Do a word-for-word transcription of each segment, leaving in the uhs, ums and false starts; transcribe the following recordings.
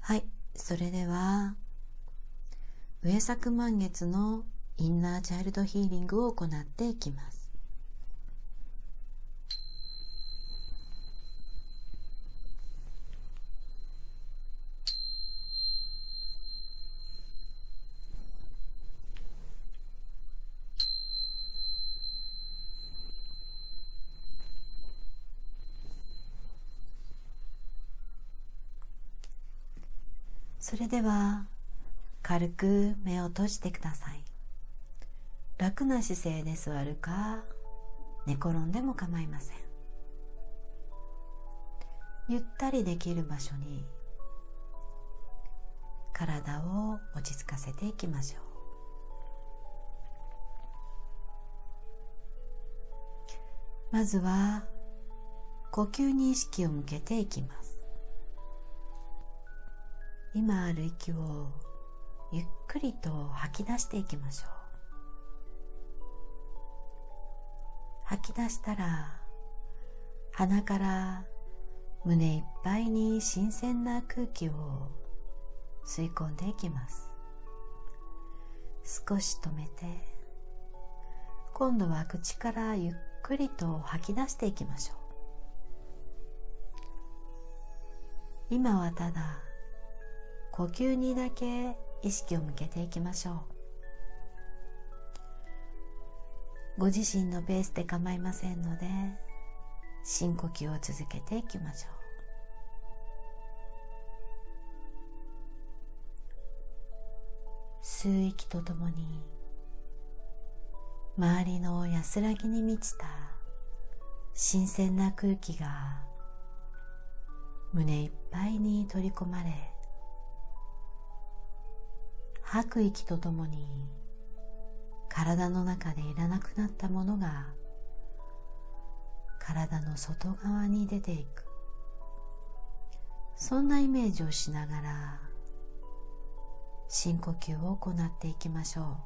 はい、それでは上作満月のインナーチャイルドヒーリングを行っていきます。それでは軽く目を閉じてください。楽な姿勢で座るか寝転んでも構いません。ゆったりできる場所に体を落ち着かせていきましょう。まずは呼吸に意識を向けていきます。今ある息をゆっくりと吐き出していきましょう。吐き出したら鼻から胸いっぱいに新鮮な空気を吸い込んでいきます。少し止めて今度は口からゆっくりと吐き出していきましょう。今はただ呼吸にだけ意識を向けていきましょう。ご自身のペースで構いませんので深呼吸を続けていきましょう。吸う息とともに周りの安らぎに満ちた新鮮な空気が胸いっぱいに取り込まれ、吐く息とともに体の中でいらなくなったものが体の外側に出ていく、そんなイメージをしながら深呼吸を行っていきましょう。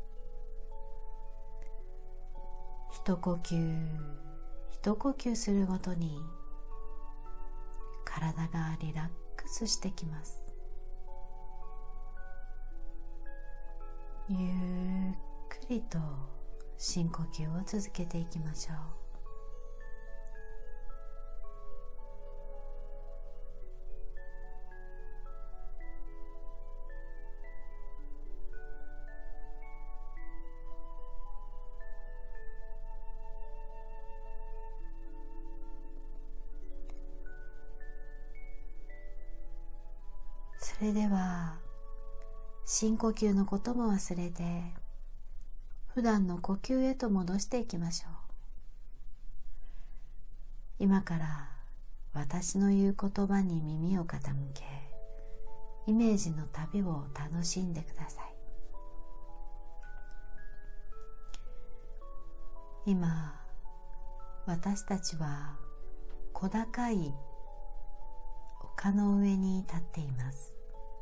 一呼吸一呼吸するごとに体がリラックスしてきます。ゆっくりと深呼吸を続けていきましょう。それでは深呼吸のことも忘れて普段の呼吸へと戻していきましょう。今から私の言う言葉に耳を傾け、イメージの旅を楽しんでください。今私たちは小高い丘の上に立っています。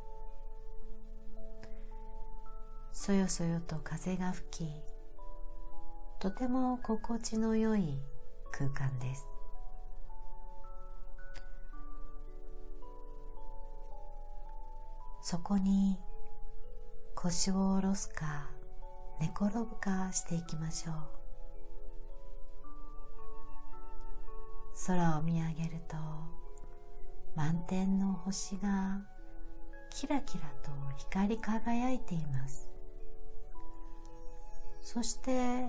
そよそよと風が吹き、とても心地の良い空間です。そこに腰を下ろすか寝転ぶかしていきましょう。空を見上げると満天の星がキラキラと光り輝いています。そして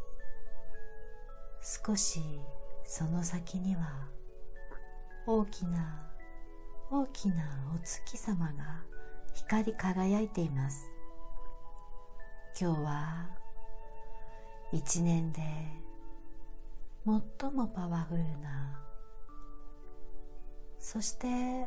少しその先には大きな大きなお月様が光り輝いています。今日は一年で最もパワフルな、そして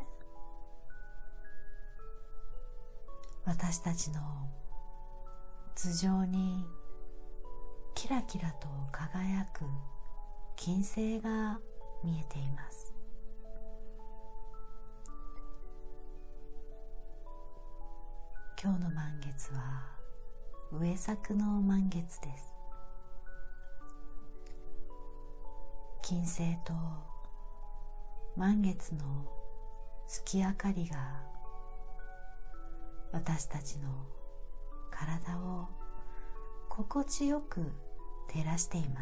私たちの頭上にキラキラと輝く金星が見えています。今日の満月は上作の満月です。金星と満月の月明かりが私たちの体を心地よく照らしています。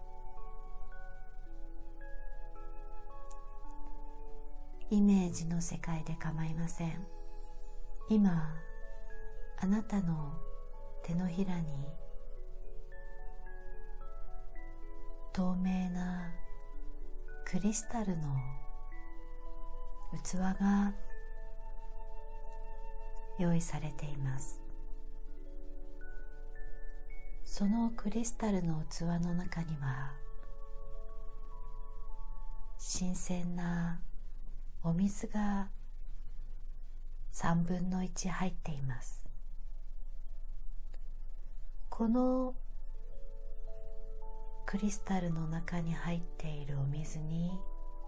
イメージの世界で構いません。今、あなたの手のひらに透明なクリスタルの器が用意されています。そのクリスタルの器の中には新鮮なお水がさんぶんのいち入っています。このクリスタルの中に入っているお水に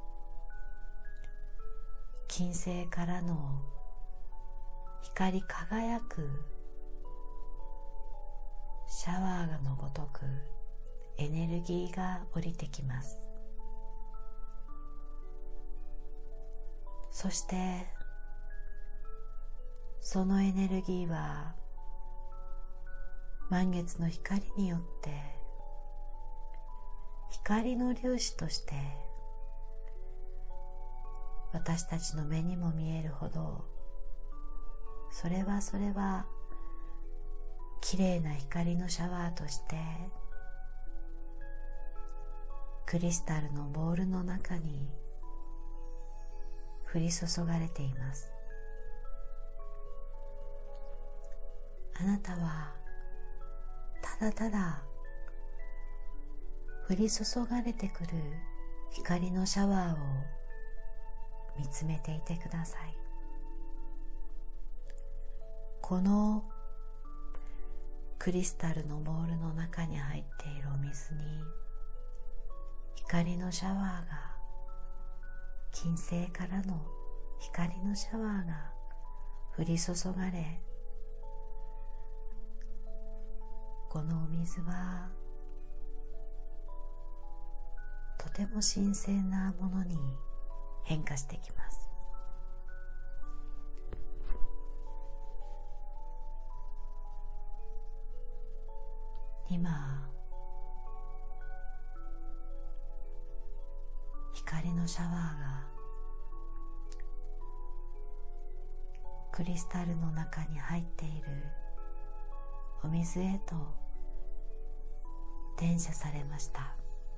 金星からの光り輝くシャワーのごとくエネルギーが降りてきます。そしてそのエネルギーは満月の光によって光の粒子として私たちの目にも見えるほど、それはそれはきれいな光のシャワーとしてクリスタルのボールの中に降り注がれています。あなたはただただ降り注がれてくる光のシャワーを見つめていてください。このクリスタルのボールの中に入っているお水に光のシャワーが、金星からの光のシャワーが降り注がれ、このお水はとても新鮮なものに変化してきます。今、光のシャワーがクリスタルの中に入っているお水へと転写されました。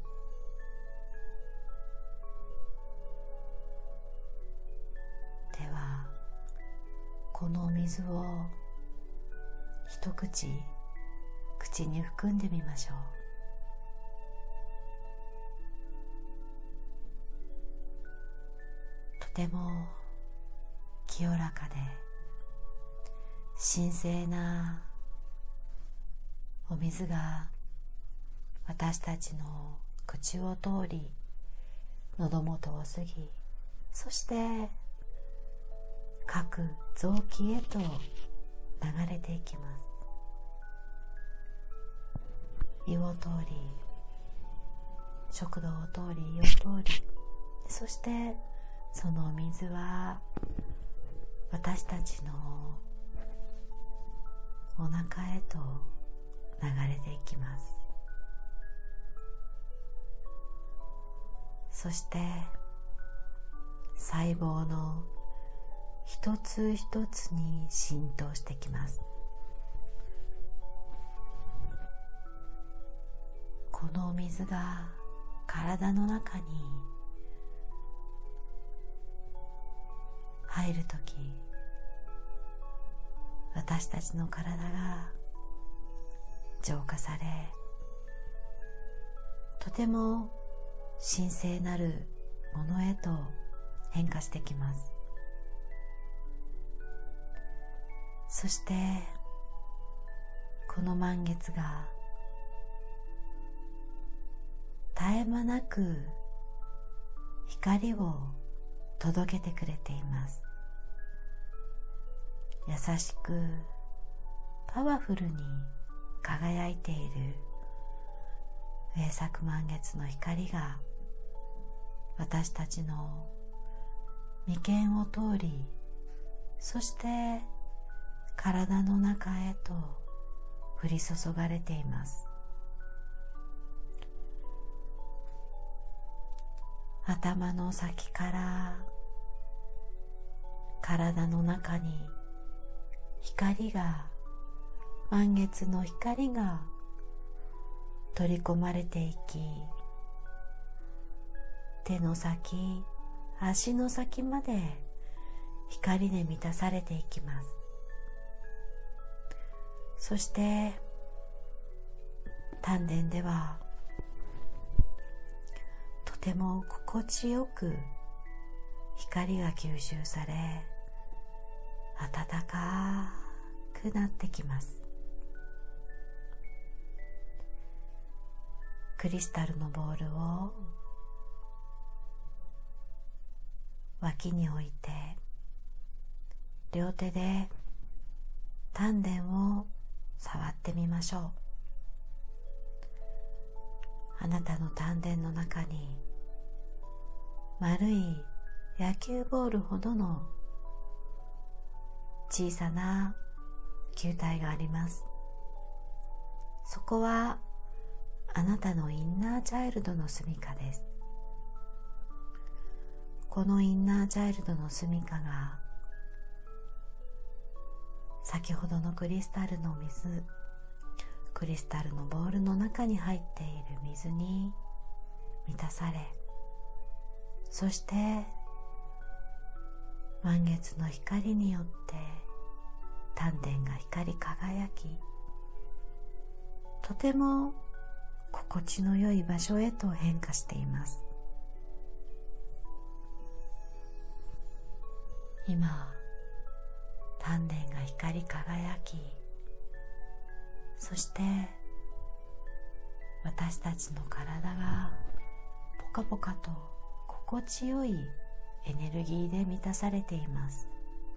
では、このお水を一口口に含んでみましょう。とても清らかで神聖なお水が私たちの口を通り、喉元を過ぎ、そして各臓器へと流れていきます。胃を通り、食道を通り、胃を通り、そしてそのお水は私たちのお腹へと流れていきます。そして細胞の一つ一つに浸透してきます。このお水が体の中に入るとき、私たちの体が浄化され、とても神聖なるものへと変化してきます。そしてこの満月が絶え間なく光を届けてくれています。優しくパワフルに輝いている上作満月の光が私たちの眉間を通り、そして体の中へと降り注がれています。頭の先から体の中に光が、満月の光が取り込まれていき、手の先、足の先まで光で満たされていきます。そして丹田ではとても心地よく光が吸収され、暖かくなってきます。クリスタルのボールを脇に置いて、両手で丹田を触ってみましょう。あなたの丹田の中に丸い野球ボールほどの小さな球体があります。そこはあなたのインナーチャイルドの住処です。このインナーチャイルドの住処が、先ほどのクリスタルの水、クリスタルのボールの中に入っている水に満たされ、そして満月の光によって丹田が光り輝き、とても心地の良い場所へと変化しています。今、丹田が光り輝き、そして私たちの体がポカポカと心地よいエネルギーで満たされています。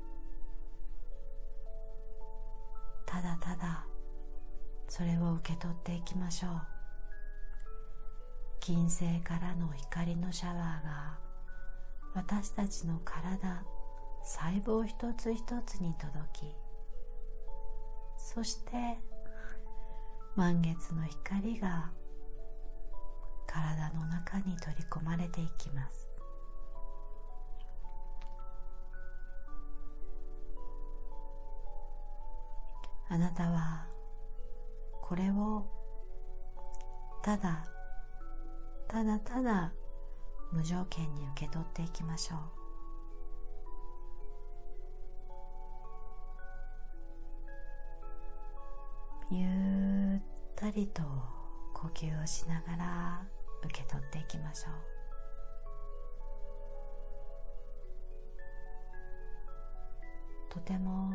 ただただそれを受け取っていきましょう。金星からの光のシャワーが私たちの体、細胞一つ一つに届き、そして満月の光が体の中に取り込まれていきます。あなたはこれをただただただ無条件に受け取っていきましょう。ゆったりと呼吸をしながら受け取っていきましょう。とても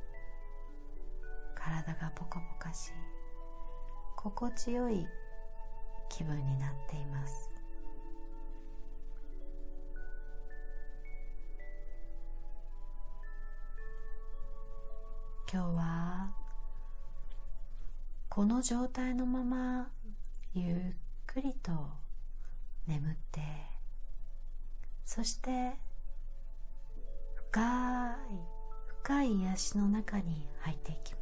体がポカポカし、心地よい気分になっています。今日はこの状態のままゆっくりと眠って、そして深い深い癒しの中に入っていきます。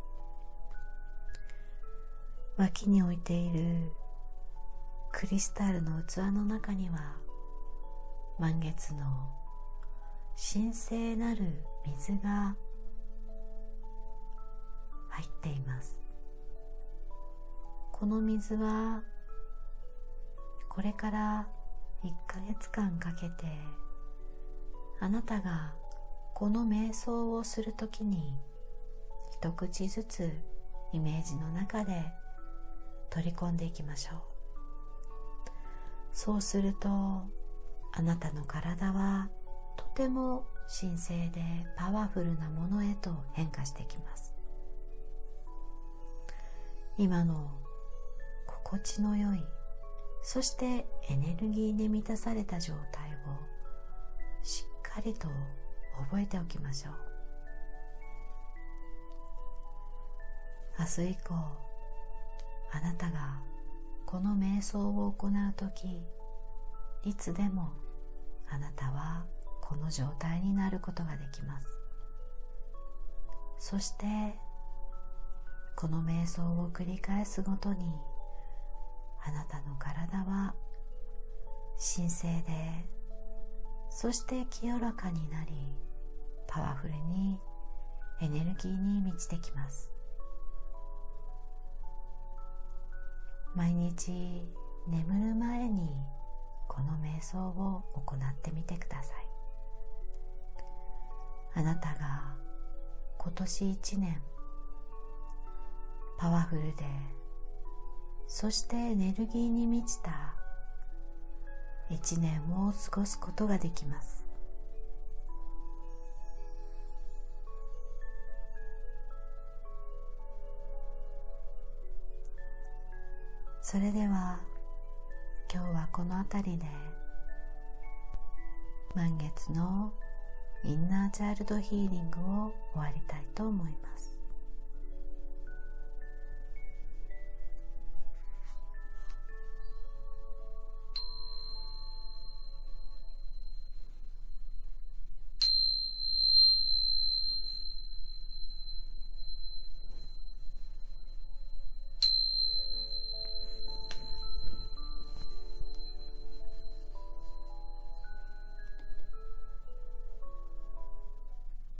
脇に置いているクリスタルの器の中には満月の神聖なる水が入っています。この水はこれからいっかげつかんかけて、あなたがこの瞑想をするときに一口ずつイメージの中で取り込んでいきましょう。そうするとあなたの体はとても神聖でパワフルなものへと変化してきます。今の心地の良い、そしてエネルギーで満たされた状態をしっかりと覚えておきましょう。明日以降、あなたがこの瞑想を行うとき、いつでもあなたはこの状態になることができます。 そしてこの瞑想を繰り返すごとに、あなたの体は神聖で、そして清らかになり、パワフルにエネルギーに満ちてきます。毎日眠る前にこの瞑想を行ってみてください。あなたが今年一年パワフルで、そしてエネルギーに満ちた一年を過ごすことができます。それでは今日はこのあたりで満月のインナーチャイルドヒーリングを終わりたいと思います。